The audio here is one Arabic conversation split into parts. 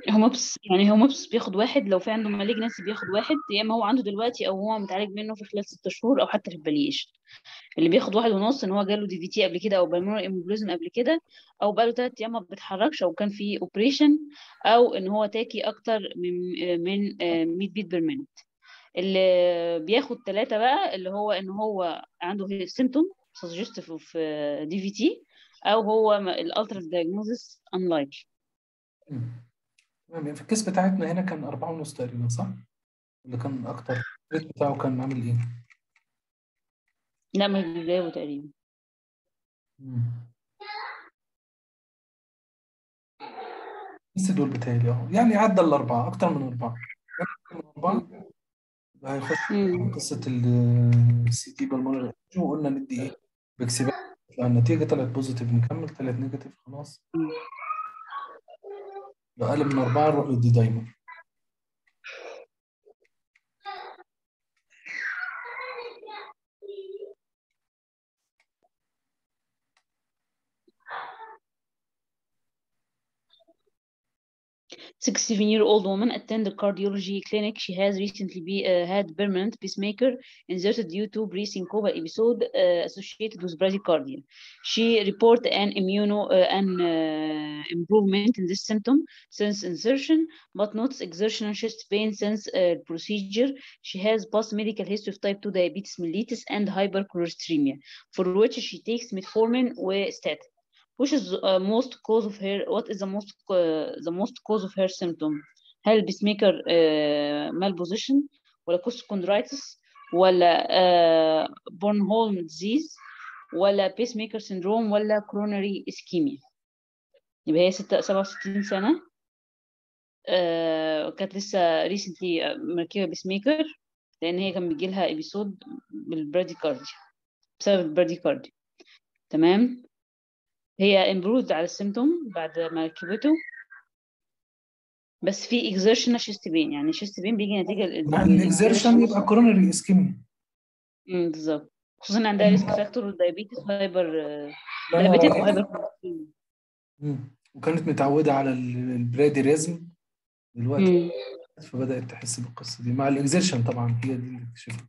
هوموبس بياخد واحد، لو في عنده مالجنسي بياخد واحد، يا اما هو عنده دلوقتي او هو متعالج منه في خلال 6 شهور او حتى في البليش. اللي بياخد 1.5 ان هو جاله دي في تي قبل كده او بالمونر امبوليزم قبل كده، او بقاله 3 ايام ما بيتحركش او كان في اوبريشن، او ان هو تاكي اكتر من 100 بيت بير مينت. اللي بياخد 3 بقى اللي هو ان هو عنده سيمتوم سجستيف اوف دي في تي، او هو الالترا دايجنوزس انلايك. تمام. في الكيس بتاعتنا هنا كان 4.5 تقريبا، صح؟ اللي كان أكتر الريت بتاعه كان عامل إيه؟ لا مش بيجاوب تقريبا. مم. بس دول بتهيألي يعني عدى الأربعة، أكتر من أربعة. أكتر من أربعة مم. هيخش مم. قصة السي تي بالمونر، وقلنا ندي إيه؟ بكسبان. النتيجة طلعت بوزيتيف نكمل، طلعت نيجاتيف خلاص. لو أقل من أربعة نروح للدي دايمر. Sixty-seven-year-old woman attended cardiology clinic. She has recently had permanent pacemaker inserted due to pre-syncopa episode associated with bradycardia. She reported an improvement in this symptom since insertion, but notes exertional chest pain since procedure. She has past medical history of type 2 diabetes mellitus and hypercholesteremia, for which she takes metformin with statin. Which is most cause of her what is the most cause of her symptom؟ هل البيسميكر malposition ولا كوستوكوندرايتس ولا بورنهولم ديزيز ولا بيسميكر سيندروم ولا كرونري اسكيميا؟ يبقى هي 67 سنة، كانت لسه ريسنتلي مركبة بيسميكر، لأن هي كان بيجي لها إبيسود بالبراديكارديا، بسبب البراديكارديا. تمام. هي امبروفد على السيمتوم بعد ما ركبته، بس في اكزertional شيست بين، يعني شيست بين بيجي نتيجه مع الانكريز. الإكزيرشن يبقى كورونري إسكيميا. بالظبط، خصوصا ان عندها ريسك فاكتور دايابيتس وهايبر لا. دايابيتك وهايبر كوليسترول. وكانت متعودة على البراديريزم دلوقتي، امم فبدأت تحس بالقصة دي مع الإكزيرشن. طبعا هي دي اللي اكتشفتها.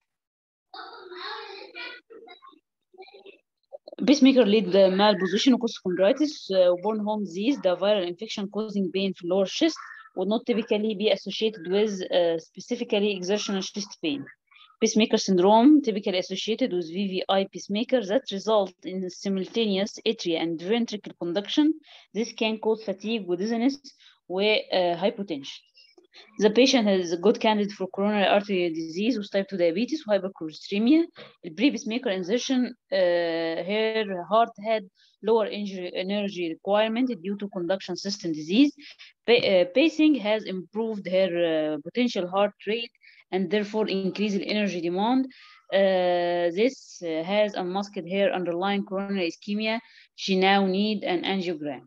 pacemaker lead malposition وكوستوكوندرايتس وبورن هوم disease, the viral infection causing pain في lower chest would not typically be associated with specifically exertional chest pain. Pacemaker syndrome typically associated with VVI pacemaker that result in simultaneous atrial and ventricular conduction. This can cause fatigue with dizziness with hypotension. The patient has a good candidate for coronary artery disease with type 2 diabetes وhypercholesteremia. The pre-pacemaker insertion, her heart had lower energy requirement due to conduction system disease. Pacing has improved her potential heart rate and therefore increased energy demand. This has unmasked her underlying coronary ischemia. She now need an angiogram.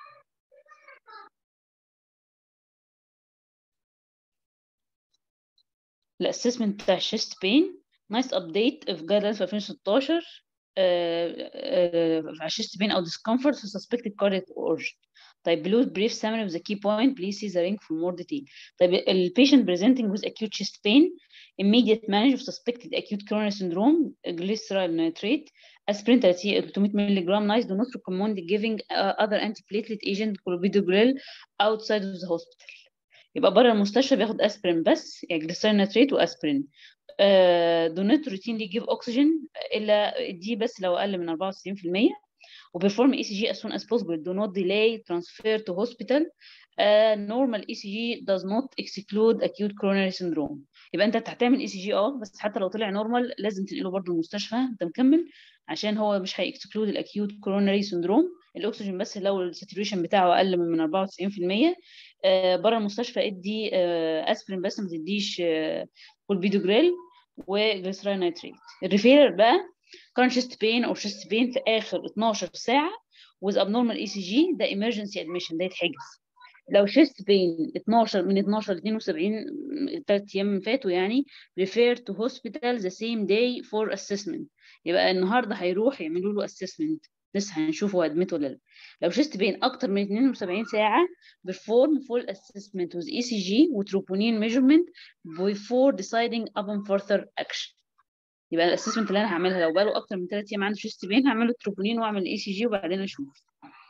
الاسسمنت بتاع الشيست بين نايس ابديت في جايد لاينز في 2016 على الشيست بين او discomfort في suspected cardiac origin. طيب below brief summary of the key point, please see the link for more detail. طيب patient presenting with acute chest pain, immediate management of suspected acute coronary syndrome, glyceryl nitrate, aspirin 300 mg nice, do not recommend giving other antiplatelet agent clopidogrel outside of the hospital. يبقى بره المستشفى بياخد اسبرين بس، يعني جليسرين نتريت واسبرين. دونت روتين يجيب اكسجين الا دي بس لو اقل من 94%. وبيرفورم اي سي جي as soon as possible. Do not delay transfer to hospital. Normal ECG does not exclude acute coronary syndrome. يبقى انت هتعمل اي سي جي بس حتى لو طلع نورمال لازم تنقله برضه المستشفى انت مكمل، عشان هو مش هيكسكلود الاكيوت كوروناري سندروم. الاكسجين بس لو الساتوريشن بتاعه اقل من 94%. بره المستشفى ادي اسبرين بس، ما تديش كولبيدوجريل وجليسرين نيتريت. الريفيرر بقى current chest pain or chest pain في اخر 12 ساعه with abnormal ECG ده emergency admission، ده يتحجز. لو chest pain 12 من 12 ل 72 3 ايام فاتوا يعني refer to hospital the same day for assessment. يبقى النهارده هيروح يعملوا له assessment لسه هنشوف هو ادمت ولا لا. لو شيست بين اكتر من 72 ساعه perform full assessment with ECG وتروبونين measurement before deciding upon further action. يبقى الاسسمنت اللي انا هعملها لو بقاله اكتر من 3 ايام عنده شيست بين هعمل له تروبونين واعمل ECG وبعدين اشوف.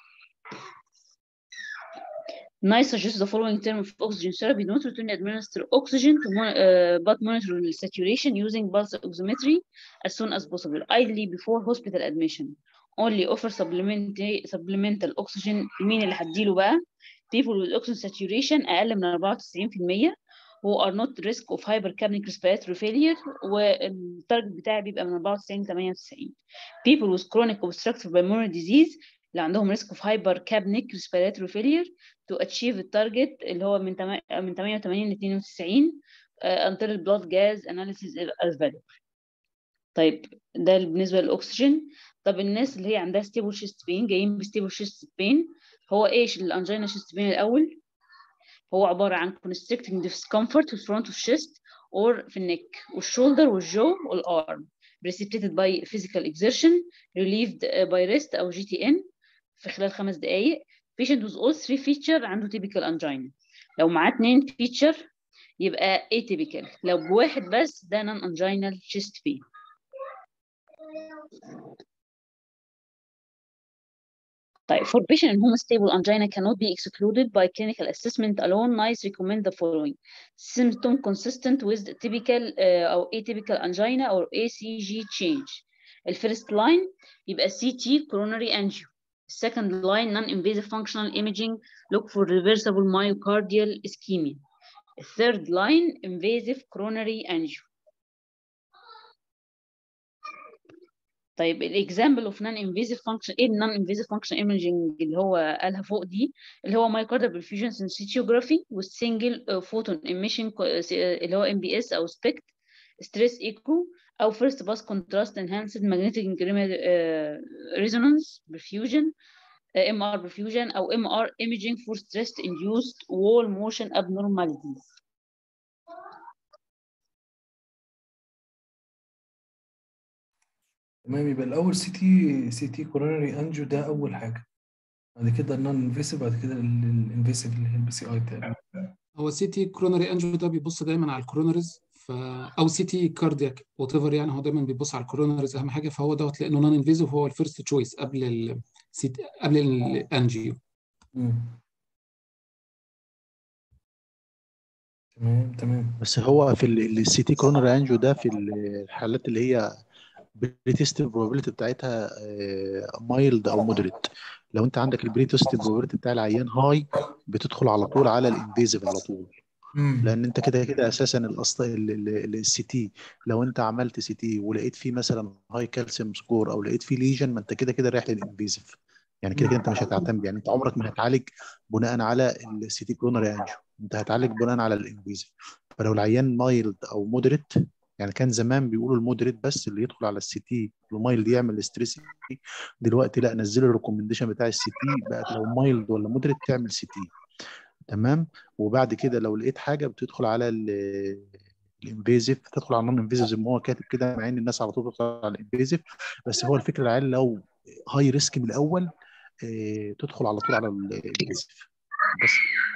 NICE suggests the following term of oxygen therapy: not routinely administer oxygen but monitor the saturation using pulse oximetry as soon as possible, ideally before hospital admission. Only offer supplemental oxygen. مين اللي هديله بقى؟ People with oxygen saturation أقل من 94% who are not risk of hypercapnic respiratory failure والتارجت بتاعي بيبقى من 94 ل 98. People with chronic obstructive pulmonary disease اللي عندهم risk of hypercapnic respiratory failure to achieve التارجت اللي هو من 88 ل 92 until the blood gas analysis is available. طيب ده بالنسبة للأكسجين. طب الناس اللي هي عندها stable chest pain جايين بstable chest pain هو ايش الانجينا chest pain الأول؟ هو عبارة عن constricting discomfort في front of chest or في النك والشولدر والجو والارم precipitated by physical exertion relieved by rest أو GTN في خلال 5 دقايق. patient with all 3 feature عنده typical angina. لو معاه 2 feature يبقى atypical. لو بواحد بس ده non anginal chest pain. طيب for patient in whom stable angina cannot be excluded by clinical assessment alone, NICE recommend the following: symptom consistent with typical أو atypical angina or ACG change. الفirst line يبقى CT coronary angio. Second line non-invasive functional imaging, look for reversible myocardial ischemia. Third line invasive coronary angio. طيب الاكزامبل اوف نون انفيزيف فانكشن ايه النون انفيزيف فانكشن ايمجنج اللي هو قالها فوق دي اللي هو مايوكاردال برفيوجن سنسيتيوجرافي والسنجل فوتون ايميشن اللي هو MBS او سبيكت ستريس ايكو او فيرست باس كونتراست انهانسد ماجنتيك ريزونانس برفيوجن MR برفيوجن او MR ايمجنج فور ستريس انديوست وول موشن ابنورماليتيز. تمام. يبقى الاول سي تي كورونري انجيو ده اول حاجه، بعد كده النون انفيسيف، بعد كده الانفيسيف اللي هي الBCI تقريبا. هو سي تي كورونري انجيو ده بيبص دايما على الكورونريز او سي تي كاردياك وات ايفر، يعني هو دايما بيبص على الكورونريز اهم حاجه، فهو دوت لانه نون انفيزيف هو الفيرست تشويس قبل الانجيو. تمام. بس هو في السي تي كورونري انجيو ده في الحالات اللي هي بريتست البروبابيلتي بتاعتها مايلد او مودريت. لو انت عندك البريتست البروبابيلتي بتاع العيان هاي بتدخل على طول على الانفيزيف على طول، لان انت كده كده اساسا السي تي لو انت عملت سي تي ولقيت فيه مثلا هاي كالسيوم سكور او لقيت فيه ليجن، ما انت كده كده رايح للانفيزيف، يعني كده كده انت مش هتعتمد، يعني انت عمرك ما هتعالج بناء على السي تي كورونري انجيو، انت هتعالج بناء على الانفيزيف. فلو العيان مايلد او مودريت، يعني كان زمان بيقولوا المودريت بس اللي يدخل على السي تي، المايلد يعمل ستريس، دلوقتي لا، نزلوا الريكومنديشن بتاع السي تي بقت لو مايلد ولا مودريت تعمل سي تي. تمام. وبعد كده لو لقيت حاجه بتدخل على الانفيزيف، تدخل على النون انفيزيف زي ما هو كاتب كده، مع ان الناس على طول بتدخل على الانفيزيف، بس هو الفكره العيال لو هاي ريسك من الاول تدخل على طول على الانفيزيف بس.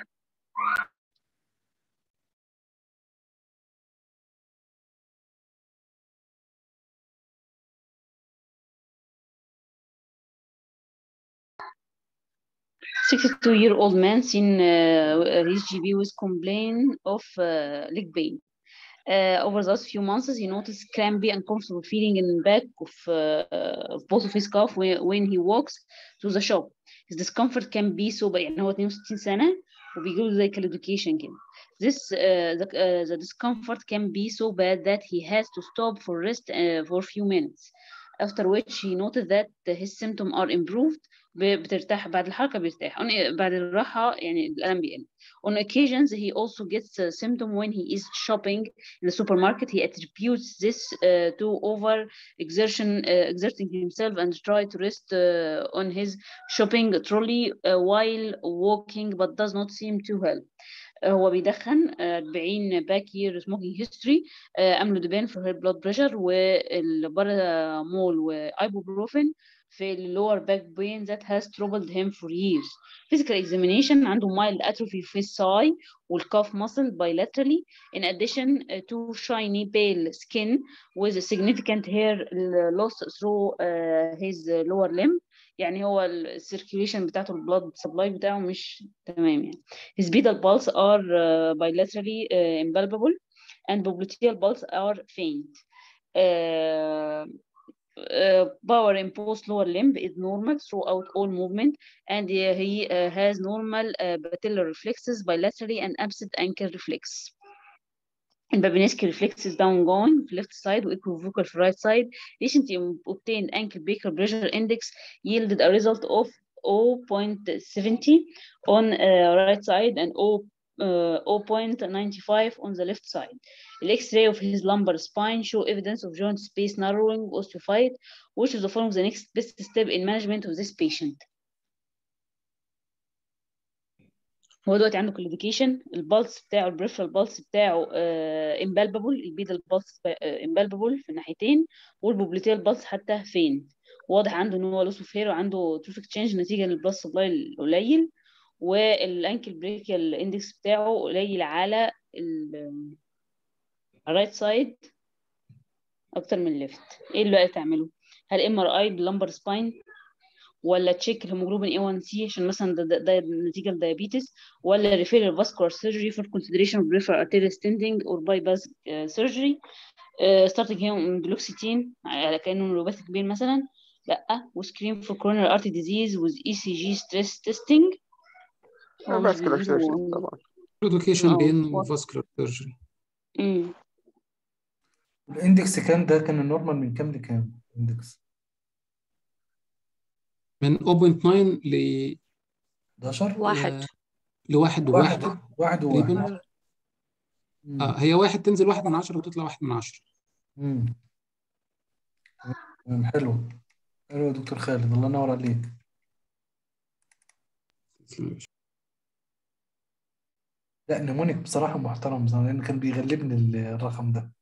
A 62-year-old man seen his GP with complaint of leg pain. Over the last few months, he noticed crampy, uncomfortable feeling in the back of both of his calf when he walks to the shop. His discomfort can be so bad. يعني هو 62 سنة وبيجيله زي كاليدوكيشن كده. The discomfort can be so bad that he has to stop for rest for a few minutes. After which he noticed that his symptoms are improved. بترتاح بعد الحركة بيرتاح. بعد الراحة يعني الألم بيقل. On occasions, he also gets a symptom when he is shopping in the supermarket. He attributes this to exerting himself and try to rest on his shopping trolley while walking, but does not seem to help. هو بيدخن 40 باك يير سموكينج هيستوري، املودوبين for her blood pressure والبارامول وايبوبروفين في اللور باك بين that has troubled him for years. Physical examination عنده mild atrophy في الثigh والcalf muscle bilaterally, in addition to shiny pale skin with significant hair loss through his lower limb. يعني هو السيركيوليشن بتاعته البلاد سبلاي بتاعه مش تمام يعني. His pedal pulse are bilaterally impalpable and popliteal pulse are faint. Power in post lower limb is normal throughout all movement, and he has normal patellar reflexes bilaterally and absent ankle reflex. Babinesque reflex is downgoing في left side واequivocal في right side. Recently obtained ankle breaker pressure index yielded a result of 0.70 on right side and 0.95 on the left side. The X-ray of his lumbar spine show evidence of joint space narrowing osteophyte, which is the following the next best step in management of this patient. هو دلوقتي عنده كلوديكيشن، البلس بتاعه البريفرال بالس بتاعه امبالبابل، البيدال بالس امبالبابل في الناحيتين، والبوبليتيال بالس حتى فين. واضح عنده ان هو لوس اوف هير وعنده تروفيك تشينج نتيجه للبلس سبلاي القليل، والانكل بريكيال اندكس بتاعه قليل على الرايت سايد اكتر من الليفت. ايه اللي بقى تعمله؟ هل ام ار اي باللمبر سباين، ولا تشيك الهيموجلوبين A1C عشان مثلا ده نتيجه للديابيتس، ولا ريفيرال فاسكولار سيرجري فور كونسيدريشن اوف بريفرال ارتيريال ستندنج اور باي باس سيرجري ستارتنج هيم بلوكسيتين على كانه نيوروباثيك بين مثلا، لا، وسكرين فور كورونر ارتي ديزيز وذ ECG ستريس تيستنج. فاسكولار سيرجري طبعا. education بين وفاسكولار سيرجري. الاندكس كام ده؟ كان النورمال من كام لكام الاندكس؟ من 0.9 ل 11 لواحد وواحد واحد تقريبا. هي واحد تنزل 1 من 10 وتطلع 1 من 10. حلو حلو يا دكتور خالد، الله ينور عليك. لا نمونيك بصراحة محترم بصراحة، لأن كان بيغلبني الرقم ده.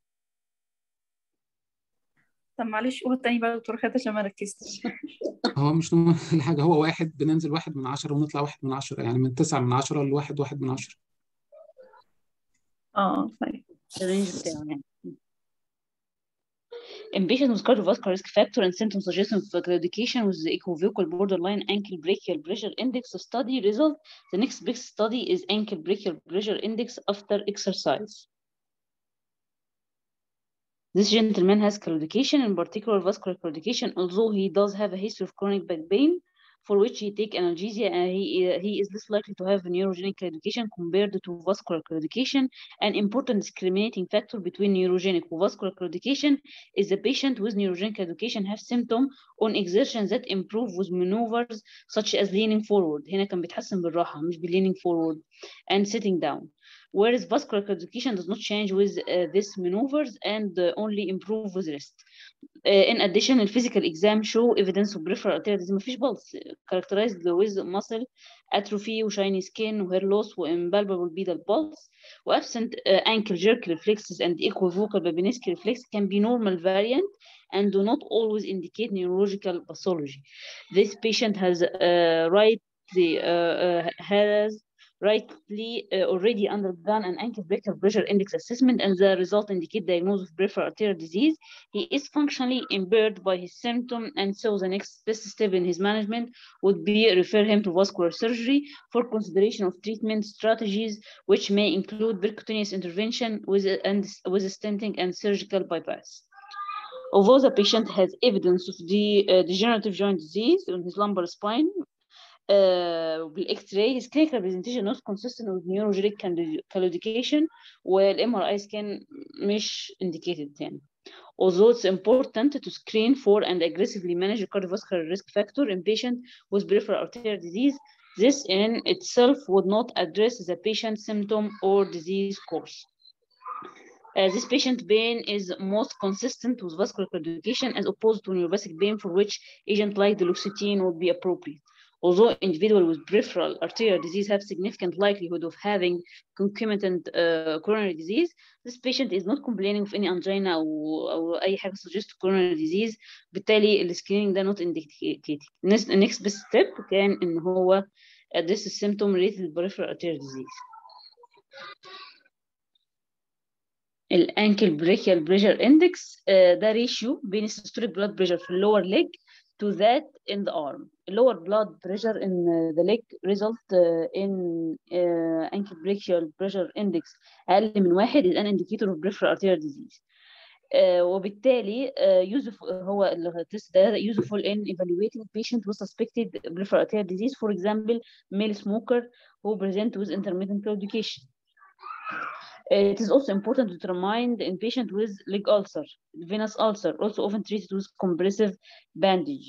طب معلش قول التاني بقى يا دكتور خالد عشان ما ركزتش. هو مش الحاجة، هو واحد بننزل 1 من 10 ونطلع 1 من 10، يعني من 9 من 10 ل1 1 من 10. طيب الرينج بتاعه يعني. In patients with cardiovascular risk factor and symptom suggestion of claudication with the equivocal borderline ankle brachial pressure index study result, the next big study is ankle brachial pressure index after exercise. This gentleman has claudication, in particular vascular claudication, although he does have a history of chronic back pain, for which he take analgesia, and he is less likely to have neurogenic claudication compared to vascular claudication. An important discriminating factor between neurogenic and vascular claudication is the patient with neurogenic claudication have symptom on exertion that improve with maneuvers such as leaning forward. هنا كان بيتحسن بالراحة مش leaning forward and sitting down. Whereas vascular claudication does not change with these maneuvers and only improve with rest. In addition, the physical exam show evidence of peripheral arterial disease. مفيش pulse, characterized with muscle atrophy وshiny skin وhair loss وimpalpable pedal pulse وabsent ankle jerk reflexes and equivocal Babinski reflex can be normal variant and do not always indicate neurological pathology. This patient has rightly already undergone an ankle brachial pressure index assessment, and the result indicate diagnosis of peripheral arterial disease. He is functionally impaired by his symptom, and so the next best step in his management would be refer him to vascular surgery for consideration of treatment strategies, which may include percutaneous intervention with stenting and surgical bypass. Although the patient has evidence of the degenerative joint disease on his lumbar spine, بالإكس-راي his clinical presentation not consistent with neurogenic claudication والMRI scan مش indicated يعني. Although it's important to screen for and aggressively manage the cardiovascular risk factor in patients with peripheral arterial disease, this in itself would not address the patient's symptom or disease course. This patient pain is most consistent with vascular claudication as opposed to neuropathic pain, for which agent like duloxetine would be appropriate. Although individuals with peripheral arterial disease have significant likelihood of having concomitant coronary disease, this patient is not complaining of any angina أو أي حاجة suggest coronary disease. بالتالي السكريننج ده not indicated. Next best step كان إن هو address the symptom related to peripheral arterial disease. الانكل brachial pressure index ده ratio بين systolic blood pressure في lower leg to that in the arm. Lower blood pressure in the leg result in ankle brachial pressure index أقل من 1 is an indicator of peripheral arterial disease. وبالتالي هو التست ده useful in evaluating patient with suspected peripheral arterial disease, for example male smoker who present with intermittent claudication. It is also important to determine the patient with leg ulcer, venous ulcer, also often treated with compressive bandage.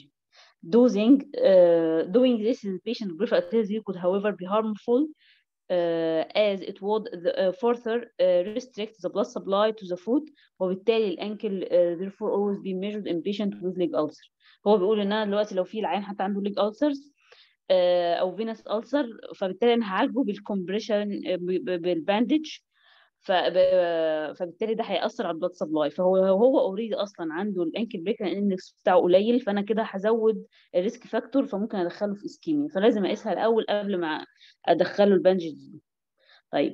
Doing this in patient with peripheral arterial disease could, however, be harmful as it would further restrict the blood supply to the foot, وبالتالي الانكل therefore always be measured in patient with leg ulcer. هو بيقول ان انا دلوقتي لو في العيان حتى عنده leg ulcers او venous ulcer فبالتالي انا هعالجه بالكمبريشن بالباندج فبالتالي ده هيأثر على البلاد سبلاي. فهو اوريدي اصلا عنده الانكل بريكر اندكس بتاعه قليل، فانا كده هزود الريسك فاكتور فممكن ادخله في اسكيميا، فلازم اقيسها الاول قبل ما ادخله البانجز دي. طيب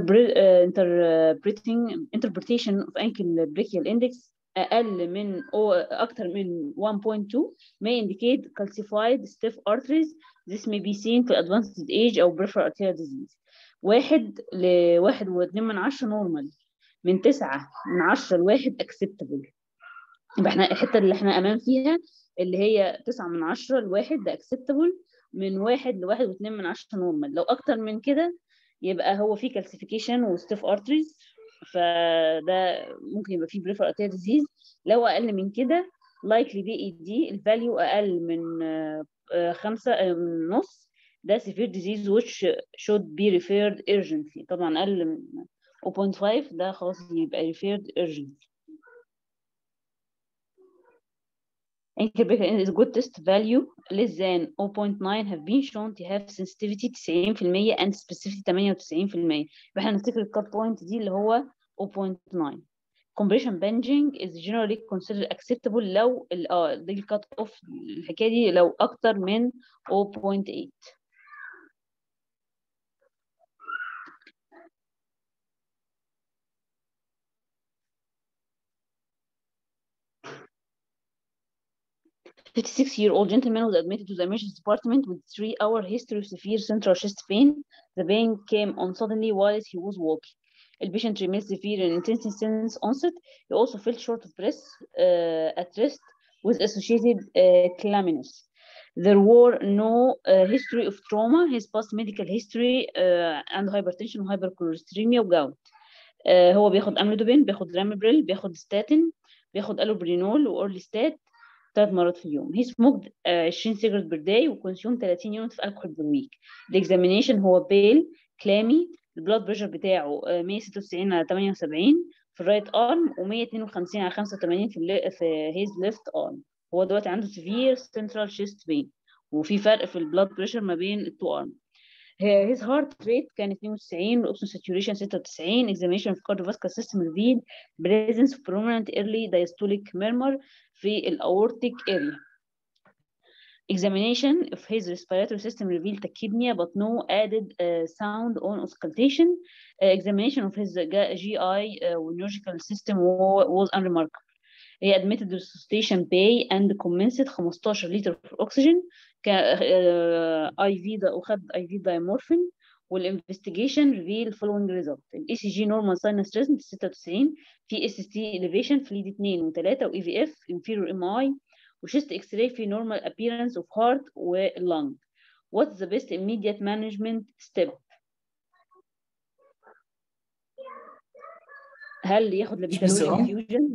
interpretation of ankle brachial index اقل من او اكتر من 1.2 may indicate calcified stiff arteries. This may be seen في advanced age او peripheral arterial disease. 1 ل 1.2 نورمال، من 9 من 10 ل1 acceptable. يبقى احنا الحته اللي احنا امان فيها اللي هي 9 من 10 ل1 ده acceptable، من 1 ل 1.2 نورمال. لو اكتر من كده يبقى هو في calcification وستيف arteries، فده ممكن يبقى فيه peripheral arterial disease. لو اقل من كده likely PED الفاليو اقل من 5.5 ده severe disease which should be referred urgently. طبعا اقل من 0.5 ده خلاص يبقى referred urgently. Ankle brachial index is good test value less than 0.9 have been shown to have sensitivity 90% and specificity 98%. فاحنا نفتكر الكات بوينت دي اللي هو 0.9. compression bandaging is generally considered acceptable لو دي الكات اوف الحكايه دي لو اكتر من 0.8. A 56-year-old gentleman was admitted to the emergency department with 3-hour history of severe central chest pain. The pain came on suddenly while he was walking. The patient remained severe and intense since onset. He also felt short of breath at rest with associated clamminess. There were no history of trauma. His past medical history and hypertension وhypercholesteremia وجاوت. هو بياخد املودوبين، بياخد رامبريل، بياخد ستاتين، بياخد الوبرينول واورليستات 3 مرات في اليوم. He smoked 20 cigarettes per day وكونسيوم 30 يونت في alcohol per week. الاكزامينيشن هو بيل كلامي، البلاد بريشر بتاعه 196 على 78 في الرايت ارم و152 على 85 في هيز ليفت ارم. هو دلوقتي عنده severe central chest pain وفي فرق في البلاد بريشر ما بين التو ارم. His heart rate كان 92 والاكسجين saturation 96. Examination of cardiovascular system revealed presence of prominent early diastolic murmur في الأورتيك area. Examination of his respiratory system revealed tachypnea but no added sound on auscultation. Examination of his GI neurological system was unremarkable. He admitted resuscitation bay and commenced 15 لتر في الأكسجين IV ده وخد IV diamorphine. والinvestigation reveal following result. ECG normal sinus rhythm 96 في SST elevation في lead 2 و3 و EVF inferior MI وchest X-ray في normal appearance of heart و lung. What's the best immediate management step? هل ياخد لابيتالول infusion؟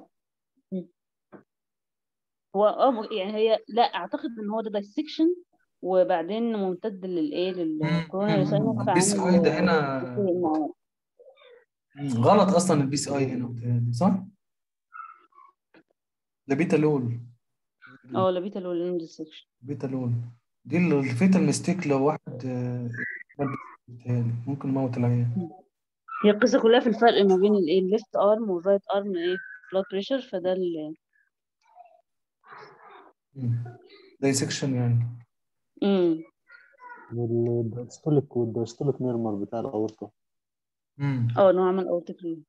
هو يعني هي لا اعتقد ان هو ده dissection وبعدين ممتد للكورونا ساينس. البي سي اي ده هنا غلط اصلا. البي سي اي هنا صح؟ لابيتالول. لابيتالول dissection. بيتالول دي الفيتال ميستيك لو واحد بيتهيألي ممكن يموت العيان. هي القصة كلها في الفرق ما بين الايه الليفت ارم والرايت ارم ايه بلاد بريشر، فده دايسكشن يعني. والدايستوليك ميرمر بتاع الأورطة. نوع من الاورتيك.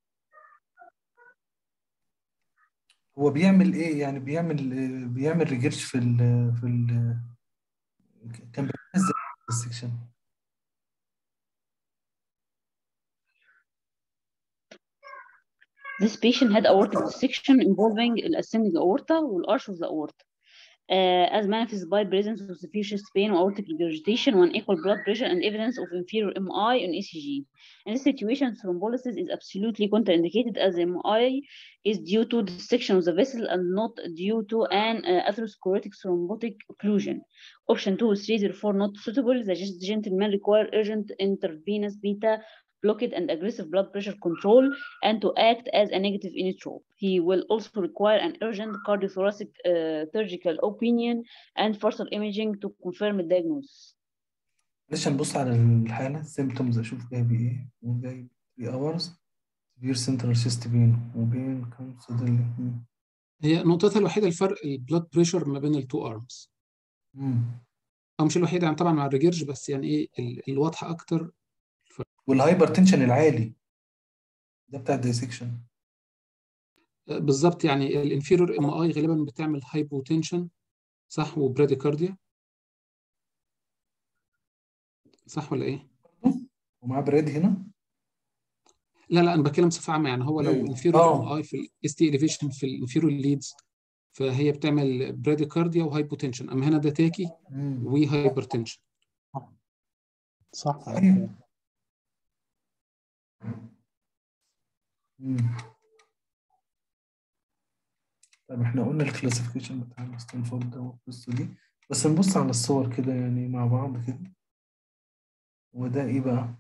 هو بيعمل ايه يعني؟ بيعمل ريجيرش في ال كان بيعمل ازاي السكشن؟ This patient had aortic dissection involving the ascending aorta والarch of the aorta, as manifested by presence of severe chest pain or aortic regurgitation, unequal blood pressure, and evidence of inferior MI on ECG. In this situation, thrombolysis is absolutely contraindicated, as MI is due to dissection of the vessel and not due to an atherosclerotic thrombotic occlusion. Option 2 is 3 therefore not suitable. The gentleman require urgent intravenous beta blockade and aggressive blood pressure control, and to act as a negative inotrope. He will also require an urgent cardiothoracic surgical opinion and further imaging to confirm the diagnosis. معلش نبص على الحالة symptoms أشوف جايب إيه. وجايب 3 hours severe central chest pain وبين كم صدري. هي نقطتها الوحيدة الفرق البلاد بريشر ما بين التو ارمز، او مش الوحيدة يعني طبعا مع الريجيرج، بس يعني ايه الواضحة اكتر. والهايبر تنشن العالي ده بتاع الدايسكشن. بالظبط، يعني الانفيرور ام اي غالبا بتعمل هايبوتنشن، صح، وبراديكارديا، صح ولا ايه؟ ومعاه براد هنا. لا انا بتكلم بصفه عامه، يعني هو لو انفيرور ام اي في الاس تي اليفيشن في الانفيرور ليدز فهي بتعمل براديكارديا وهايبوتنشن، اما هنا ده تاكي وهايبرتنشن. صح. طب احنا قلنا الكلاسيفيكيشن بتاع الستانفورد ده والقصه دي، بس نبص على الصور كده يعني مع بعض كده. وده ايه بقى؟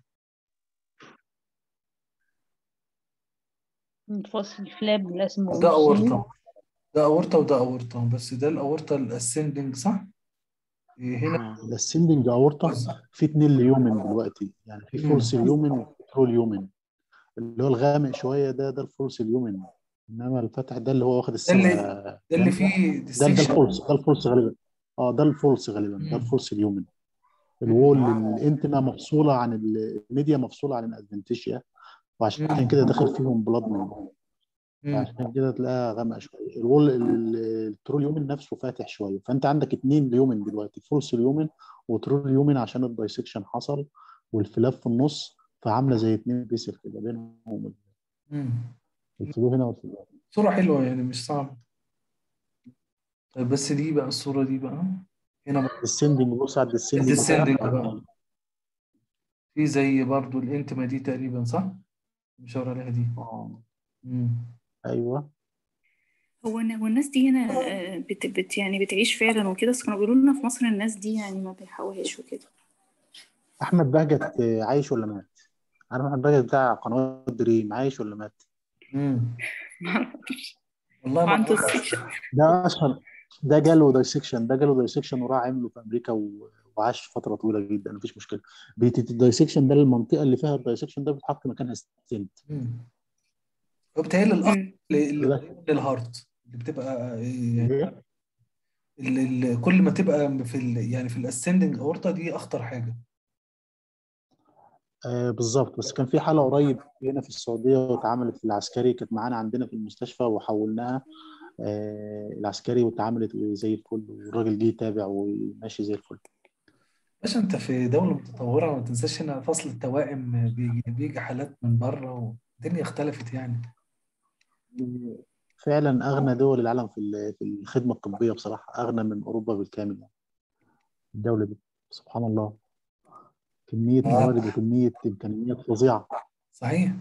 فصل فلاب الاسم ده اورطه، ده اورطه وده اورطه، بس ده الاورطه الاسندنج صح؟ هنا الاسندنج اورطه في 2 ليومن دلوقتي، يعني في فولس ليومن وكنترول ليومن. اللي هو الغامق شويه ده الفولس ليومن، انما الفتح ده اللي هو واخد الصبغه ده اللي فيه ده الفولس غالبا. ده الفولس غالبا، ده الفولس ليومن. الوول الانتما مفصوله عن الميديا، مفصوله عن الادفنتيشيا، وعشان كده داخل فيهم بلاد من جوه، عشان كده تلاقيها غامقه شويه. الوول الترول يومن نفسه فاتح شويه، فانت عندك 2 ليومن دلوقتي، فولس ليومن وترول يومن، عشان الدايسكشن حصل والفلاف في النص، فعامله زي 2 بيسل كده بينهم. الفلو هنا والفلو. صوره حلوه يعني مش صعبه. طيب بس دي بقى الصوره دي بقى هنا بقى السندنج، بص على الديسندنج بقى في زي برضو الانتما دي تقريبا صح؟ مشاور عليها دي. ايوه. هو الناس دي هنا يعني بتعيش فعلا وكده، بس كانوا بيقولوا لنا في مصر الناس دي يعني ما بيحقوهاش وكده. احمد بهجت عايش ولا مات؟ انا احمد بهجت بتاع قنوات دريم عايش ولا مات؟ والله ما عنده ده اشهر، ده جاله دايسكشن وراح عمله في امريكا وعاش فتره طويله جدا، مفيش مشكله. الدايسكشن ده المنطقه اللي فيها الدايسكشن ده بيتحط مكانها ستنت. وبالتالي الاخ للهارت اللي بتبقى يعني كل ما تبقى في يعني في الاسندنج اورتا دي اخطر حاجه. بالظبط. بس كان في حاله قريب هنا في السعوديه واتعملت في العسكري، كانت معانا عندنا في المستشفى وحولناها العسكري، واتعملت زي الفل، والراجل جه يتابع وماشي زي الفل. باشا انت في دوله متطوره، ما تنساش هنا فصل التوائم بيجي حالات من بره والدنيا اختلفت يعني. فعلا اغنى دول العالم في الخدمه الطبيه بصراحه، اغنى من اوروبا بالكامل يعني. الدوله دي سبحان الله، كميه موارد وكميه امكانيات فظيعه. صحيح.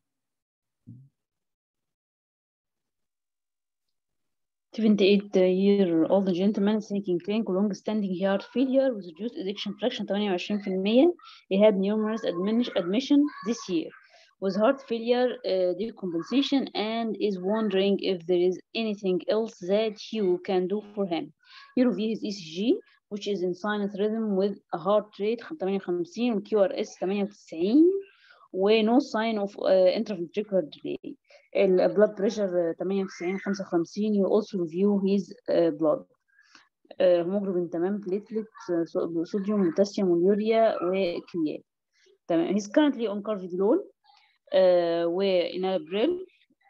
A 78-year-old gentleman seeking clinical long-standing heart failure with reduced ejection fraction 28%. He had numerous admission this year with heart failure decompensation and is wondering if there is anything else that you can do for him. You review his ECG, which is in sinus rhythm with a heart rate 58 و QRS 98 و no sign of intraventricular delay. blood pressure 98 55. You also review his blood. hemoglobin تمام، platelet صوديوم وبوتاسيوم واليوريا وكريات تمام. he's currently on carvedilol وإنالبريل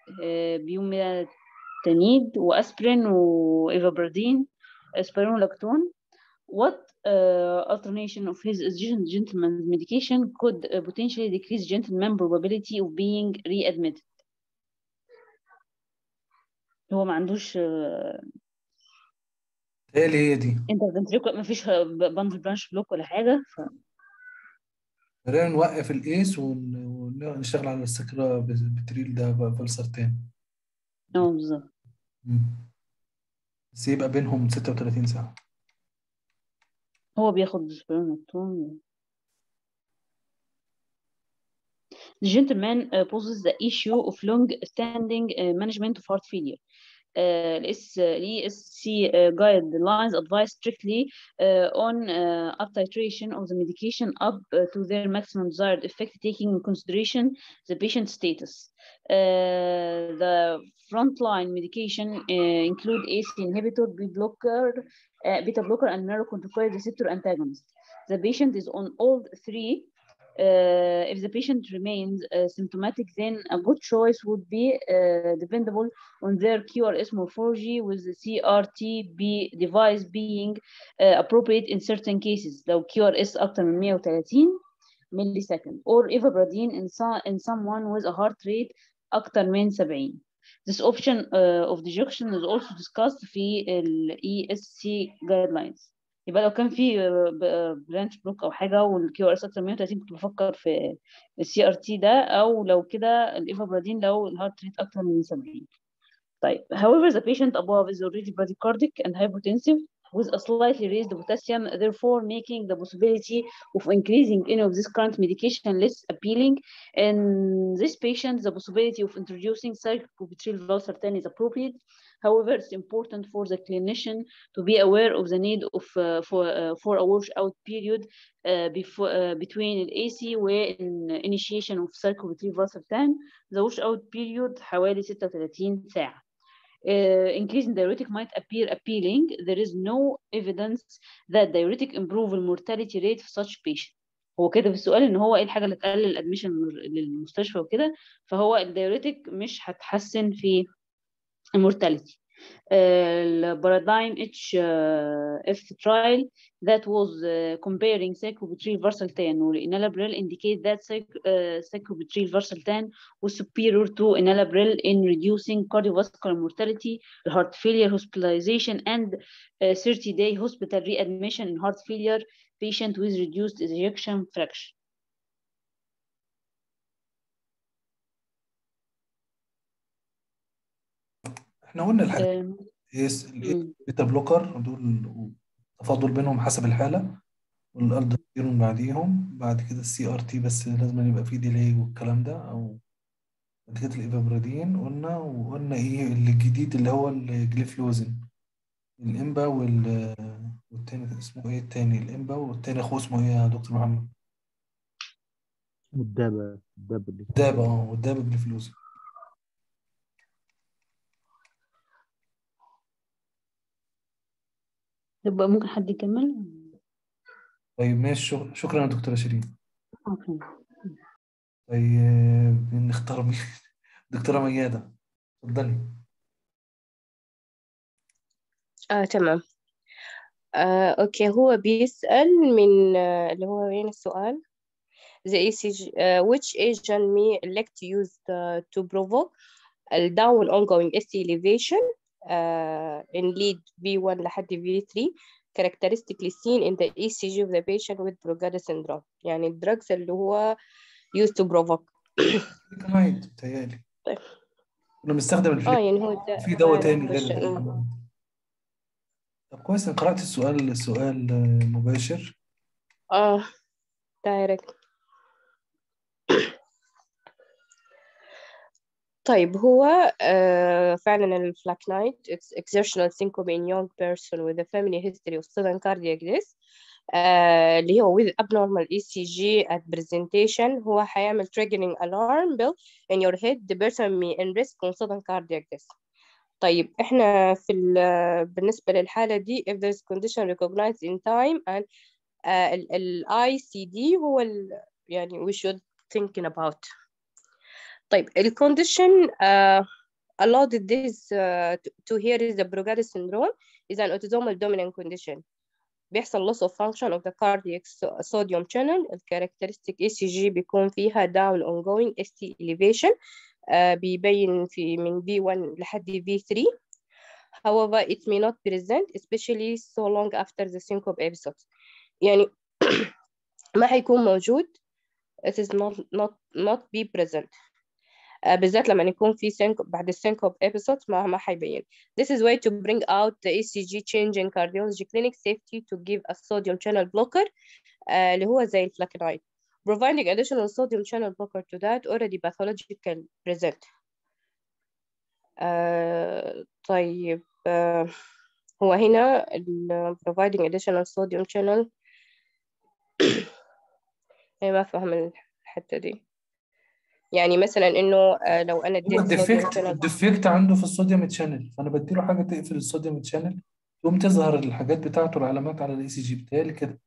بيوميتانيد وأسبرين وإيفابردين سبيرونولاكتون. What alternation of his gentleman's medication could potentially decrease gentleman probability of being readmitted؟ هو ما عندوش ايه هي دي؟ انترفنتريكول، ما فيش باندل برانش بلوك ولا حاجه. خلينا نوقف الايس ونشتغل على السكرة بتريل ده بقى فلسرتين. بالظبط. بس يبقى بينهم 36 ساعة. هو بياخد سبيرونولاكتون. The gentleman poses the issue of long-standing management of heart failure. ESC guidelines advise strictly on up titration of the medication up to their maximum desired effect, taking in consideration the patient's status. The frontline medication include ACE inhibitor, beta blocker, and neurocorticoid receptor antagonist. The patient is on all three. If the patient remains symptomatic, then a good choice would be dependable on their QRS morphology, with the CRT-B device being appropriate in certain cases. لو QRS أكتر من 130 millisecond, or ivabradine in someone with a heart rate أكتر من 70. This option of dejection is also discussed في ال ESC guidelines. يبقى لو كان في برانش بلوك او حاجه والكيو ار اس اكتر من 130 كنت بفكر في السي ار تي ده، او لو كده الايفابرادين لو الهارت ريت اكتر من 70. طيب however the patient above is already bradycardic and hypotensive with a slightly raised potassium, therefore making the possibility of increasing any of this current medication less appealing. In this patient, the possibility of introducing sacubitril valsartan is appropriate. However, it's important for the clinician to be aware of the need of for a washout period between AC and initiation of sacubitril valsartan. The washout period حوالي 36 ساعة. Increasing diuretic might appear appealing. There is no evidence that diuretic improve the mortality rate for such patient. هو كده في السؤال ان هو ايه الحاجه اللي تقلل الادميشن للمستشفى وكده، فهو الدايوريتك مش هتحسن في المورتاليتي. البارادايم HF trial that was comparing sacubitril valsartan or enalapril indicate that sacubitril valsartan was superior to enalapril in reducing cardiovascular mortality, heart failure hospitalization, and 30-day hospital readmission in heart failure patient with reduced ejection fraction. احنا قلنا الحاجات البيتا بلوكر دول تفاضل بينهم حسب الحالة، والالدوستيرون بعديهم، بعد كده السي ار تي بس لازم يبقى فيه ديلي والكلام ده، او بعد كده الايفابرادين قلنا، وقلنا ايه الجديد اللي هو الجليفلوزين، الامبا والتاني اسمه ايه التاني، الامبا والتاني اخوه اسمه ايه يا دكتور محمد؟ الدابة والدابة جليفلوزين. يبقى ممكن حد يكمل؟ طيب ماشي، شكرا يا دكتورة شيرين. طيب نختار مين؟ دكتورة ميادة اتفضلي. تمام. اوكي، هو بيسأل من اللي هو وين السؤال؟ The ECG which agent may elect to use to provoke down ongoing ST elevation in lead V1 لحد V3 characteristically seen in the ECG of the patient with Brugada syndrome. يعني الدراجز اللي هو used to provoke. كمان بتهيألي كنا بنستخدم يعني هو ده في دواء تاني غير طب كويس، قرأت السؤال مباشر. دايركت. طيب هو فعلا الفلاكنايت it's exertional syncope in young person with a family history of sudden cardiac death اللي هو with abnormal ECG at presentation هو هيعمل triggering alarm bell in your head the person may in risk of sudden cardiac death. طيب احنا في بالنسبة للحالة دي if there is condition recognized in time and ال ICD هو يعني we should thinking about. طيب ال condition allowed this to here is the Brugada syndrome is an autosomal dominant condition. بيحصل loss of function of the cardiac sodium channel. الكاركترستيك ECG بيكون فيها down ongoing ST elevation بيبين في من V1 لحد V3. However, it may not present especially so long after the syncope episode. يعني ما هيكون موجود. It is not be present. بالذات لما يكون في syncope بعد السyncope episode ما هيبين. This is way to bring out the ECG change in cardiology clinic safety to give a sodium channel blocker اللي هو زي الفلاكنايد. Providing additional sodium channel blocker to that already pathological present. طيب هو هنا providing additional sodium channel أنا ما فاهم الحتة دي. يعني مثلا إنه لو أنا هو اديت sodium channel الديفكت عنده في الصوديوم تشانل، فانا بديله حاجه تقفل الصوديوم تشانل تقوم تظهر الحاجات بتاعته العلامات على الاي سي جي بتاعي كده.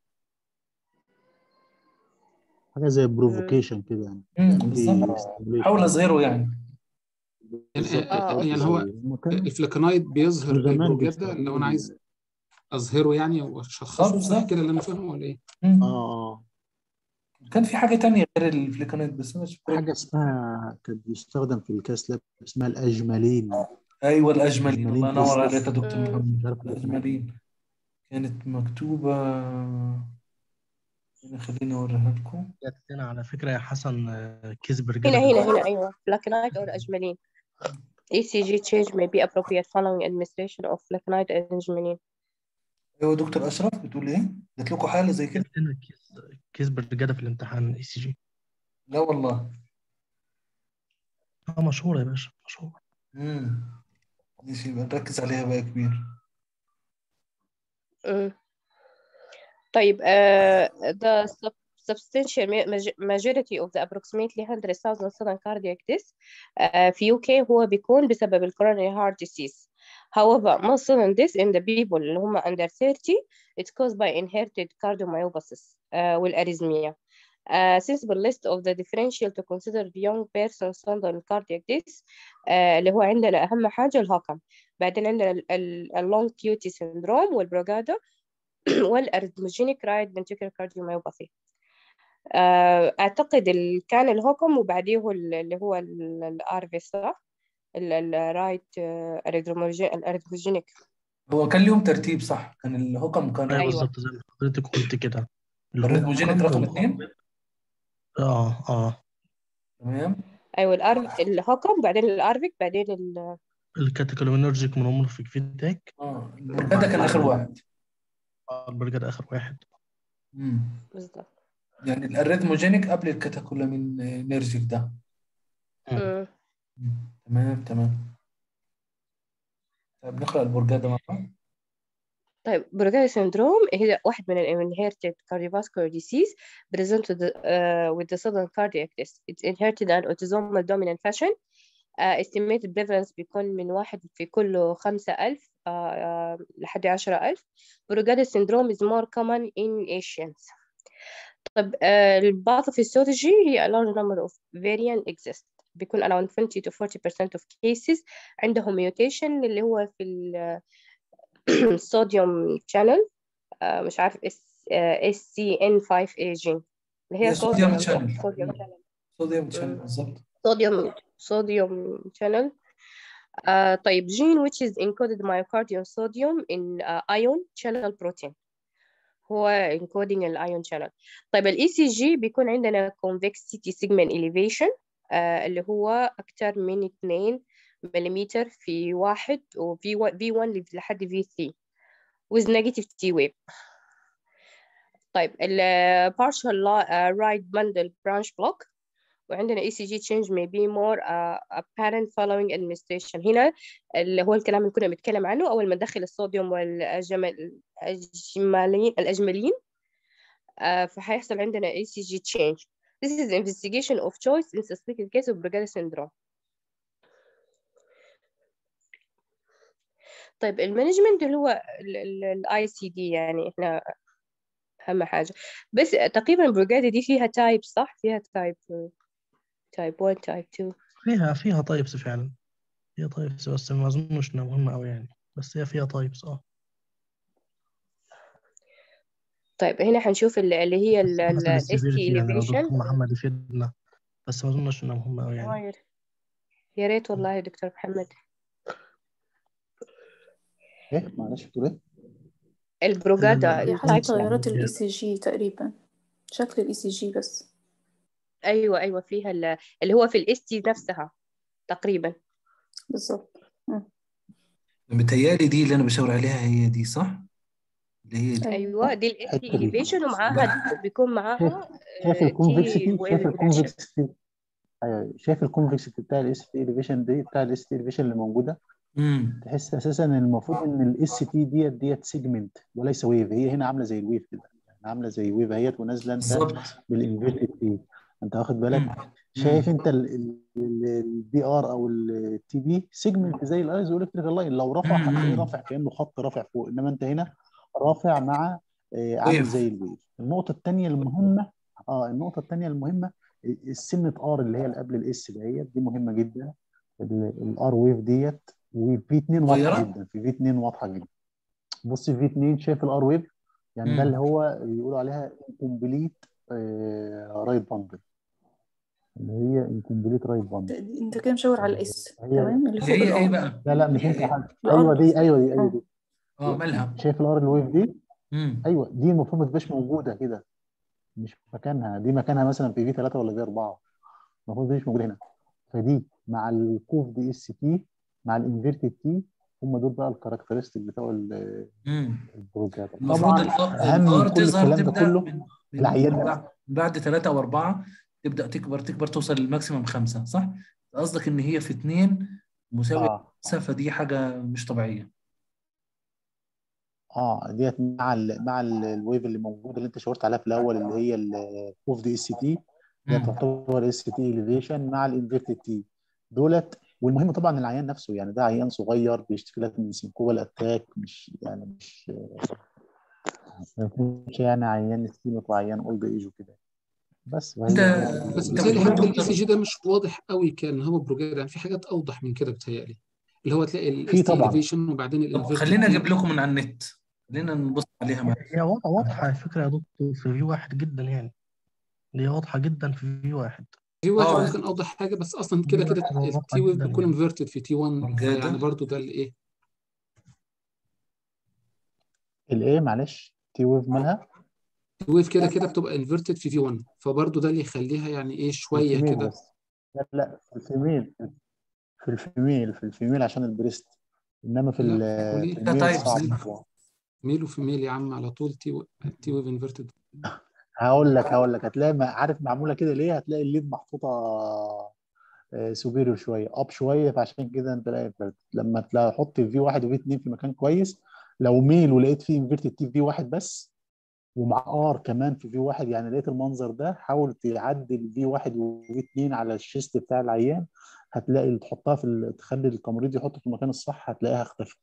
حاجه زي بروفوكيشن كده يعني. بالظبط، حاول اظهره يعني. يعني هو الفلاكنايد بيظهر البروجادا لو انا عايز اظهره يعني واشخصه، صح كده اللي انا فاهمه ولا ايه؟ كان في حاجه تانية غير الفلاكنايد بس انا مش فاكر. حاجه اسمها كانت بيستخدم في الكاس لاب اسمها الاجمالين. ايوه الاجمالين، الله ينور عليك يا دكتور محمد. عارف الاجمالين كانت مكتوبه هنا، خليني اوريها لكم. هنا على فكره يا حسن كسب هنا رجاله أيوة flaconite or أجمالين. ECG change may be appropriate following administration of flaconite and أجمالين. ايوه دكتور اشرف بتقول ايه؟ جات لكم حاله زي كده؟ هنا كسب الرجاله في الامتحان اي سي جي. لا والله. مشهوره يا باشا مشهوره. ماشي، يبقى نركز عليها بقى كبير. طيب the substantial majority of the approximately 100,000 sudden cardiac deaths في UK هو بيكون بسبب coronary heart disease. However, most sudden deaths in the people اللي هم under 30 it's caused by inherited cardiomyopathy والarrhythmia. Sensible list of the differential to consider the young person sudden cardiac deaths اللي هو عندنا أهم حاجة الهاكم، بعدين عندنا اللونج QT syndrome والبروجادا والارثموجينيك رايت ventricular cardiomyopathy. اعتقد كان الهوكم وبعديه اللي هو الارفي صح، الرايت الارثموجينيك. هو كان ليهم ترتيب صح؟ كان الهوكم كان ايوه بالظبط زي ما حضرتك قلت كده. الارثموجينيك رقم 2. تمام. ايوه الهوكم بعدين الارفيك بعدين الكاتيكولومينرجيك مونومورفيك فيدباك. البرجاده كان اخر واحد. البرجاده اخر واحد. بالظبط. يعني الارثموجينيك قبل الكاتيكولومينرجيك ده. تمام. طيب نقرأ البرجاده مع بعض. طيب Brugada syndrome هي واحد من inherited cardiovascular disease presented with the sudden cardiac death. It's inherited and autosomal dominant fashion. Estimated prevalence بيكون من 1 في كل 5,000 لحد 10,000. Brugada syndrome is more common in Asians. طب الباثوفيسيولوجي هي a large number of variants exist. بيكون around 20 to 40% of cases عندهم mutation اللي هو في الصوديوم channel مش عارف SCN5A gene اللي هي صوديوم channel. بالظبط. صوديوم channel. طيب gene which is encoded myocardial sodium in ion channel protein هو encoding ion channel. طيب ال ECG بيكون عندنا convexity segment elevation اللي هو أكتر من 2 مليمتر في 1 و V1 لحد V3 with negative T wave. طيب ال partial right bundle branch block وعندنا ECG change may be more apparent following administration. هنا اللي هو الكلام اللي كنا بنتكلم عنه أول ما ندخل الصوديوم والأجملين فهيحصل عندنا ECG change. This is investigation of choice in suspected case of Brugada syndrome. طيب المانجمنت اللي هو ICD يعني احنا أهم حاجة، بس تقريبا بروجادا دي فيها تايب صح؟ فيها تايب 1 تايب 2. فيها تايبس فعلا، فيها تايبس بس ما أظنش إنها مهمة أوي يعني، بس هي فيها تايبس طيب هنا هنشوف اللي هي حسب ال ST السيفيريتي يعني. لو elevation. دكتور محمد يفيدنا، بس ما أظنش إنها مهمة أوي يعني. يا ريت والله يا دكتور محمد. ايه معلش بتقول ايه؟ البروجادا هي حسب التايب تغيرات ال ECG تقريبا، شكل ال ECG بس. ايوه فيها اللي هو في ال ST نفسها تقريبا. بالظبط. متهيألي دي اللي أنا بشاور عليها هي دي صح؟ اللي هي دي. ايوه دي ال ST الحته دي elevation ومعاها بيكون معاها شايف الكونفكسيتي، T شايف wave inversion. الكونفكسيتي، ايوه شايف الكونفكسيتي بتاع الاس تي اليفيشن دي، بتاع الاس تي اليفيشن اللي موجوده. تحس اساسا ان المفروض ان الاس تي ديت سيجمنت وليس ويف. هي هنا عامله زي الويف كده، يعني عامله زي ويف اهيت ونازله انت بالظبط. بالانفيرتد تي. انت واخد بالك؟ شايف انت البي ار او التي بي سيجمنت زي الايزو الكتريكال لاين، لو رفع هتلاقيه رافع كانه خط رافع فوق، انما انت هنا رافع مع عامل زي الويف. النقطه الثانيه المهمه، السنه ار اللي هي اللي قبل الاس دي مهمه جدا. الار ويف ديت، وفي 2 واضحه جدا، في 2 واضحه جدا. بص في 2 شايف الار ويف، يعني ده اللي هو بيقولوا عليها انكمبليت رايت باندل، اللي هي انكمبليت رايت باندل. انت كده مشاور على الاس تمام اللي فوق هي ايه الار. بقى؟ لا مش انت حاجه. الار ايوه دي. مالها؟ شايف الار الويف دي؟ ايوه دي المفروض ما تبقاش موجوده كده، مش في مكانها. دي مكانها مثلا في 3 ولا في 4، المفروض دي مش موجوده هنا. فدي مع الكوف دي اس تي مع الانفيرتد تي، هم دول بقى الكاركترستيك بتوع البروجرام. المفروض طبعا اهم الار من كل تظهر الكلام ده تبدا كله العيان بعد 3 او 4 تبدا تكبر توصل للماكسيمم 5 صح؟ قصدك ان هي في 2 مساويه 5 فدي حاجه مش طبيعيه. ديت مع الويف اللي موجوده اللي انت شاورت عليها في الاول، اللي هي الكوف دي اس تي، هي تعتبر اس تي اليفيشن مع الانفيرتد تي دولت. والمهم طبعا العيان نفسه، يعني ده عيان صغير بيشتكي لك من سينكوبال اتاك، مش يعني عيان سكيميك وعيان اولد ايج وكده. بس بس بتهيألي حتى الاي سي جي ده مش واضح قوي كان هو بروجرام، يعني في حاجات اوضح من كده بتهيألي، اللي هو تلاقي الاس تي اليفيشن وبعدين الانفيرتد. خلينا اجيب لكم من على النت، خلينا نبص عليها معاك. هي واضحه على فكره يا دكتور في فيو واحد جدا، يعني هي واضحه جدا في فيو واحد. في واحد ممكن اوضح حاجه، بس اصلا كده التي ويف بيكون انفيرتد في تي 1، يعني برضو ده الايه معلش تي ويف مالها؟ تي ويف كده بتبقى انفيرتد في تي 1، فبرضو ده اللي يخليها يعني ايه شويه كده. لا في الفيميل عشان البريست، انما في الميل صعب. ميل وفي ميل يا عم على طول تي ويف انفيرتد. هقول لك هتلاقي عارف معموله كده ليه؟ هتلاقي الليد محطوطه سوبيريور شويه اب شويه، فعشان كده انت لما تحط في 1 وفي 2 في مكان كويس، لو ميل ولقيت فيه انفيرتد تي في 1 بس ومع ار كمان في 1، يعني لقيت المنظر ده، حاول تعدل في 1 وفي 2 على الشيست بتاع العيان، هتلاقي تحطها تخلي التمريض يحطه في المكان الصح، هتلاقيها اختفت.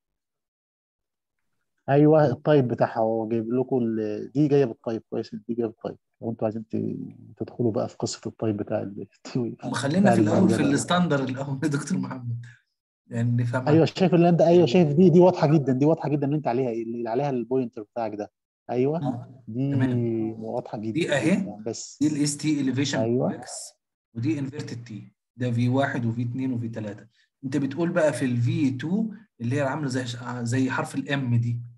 ايوه الطيب بتاعها هو جايب لكم دي جايه بالطيب كويس، دي جايه بالطيب. لو انتوا عايزين تدخلوا بقى في قصه الطيب بتاع التوي. خلينا في الاول في الستاندر الاول يا دكتور محمد، يعني نفهم. ايوه شايف اللي انت، شايف دي واضحه جدا، اللي انت عليها، اللي عليها البوينتر بتاعك ده. ايوه دي واضحه جدا. دي اهي بس دي الاس تي اليفيشن ايوه ودي انفيرتد تي، ده في 1 وفي 2 وفي 3. انت بتقول بقى في الفي 2 اللي هي عامله زي حرف الام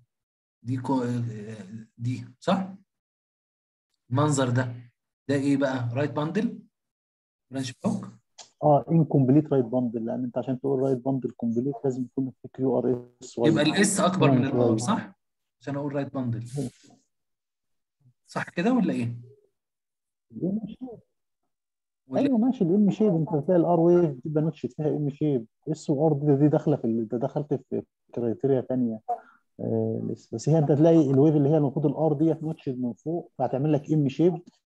دي صح؟ المنظر ده ايه بقى؟ رايت باندل برانش بلوك؟ انكمبليت رايت باندل، لان انت عشان تقول رايت باندل كومبليت لازم يكون في كيو ار اس، يبقى الاس اكبر من الار صح؟ عشان اقول رايت باندل صح كده ولا ايه؟ ولا ايوه ماشي، الام شيب انت هتلاقي الار ويف بتبقى نوتشت فيها ام شيب، اس وار دي داخله في انت دخلت في كرايتيريا ثانيه. لسه بس هي انت تلاقي الويف اللي هي المفروض الار ديت نوتشد من فوق، فهتعمل لك ام شيب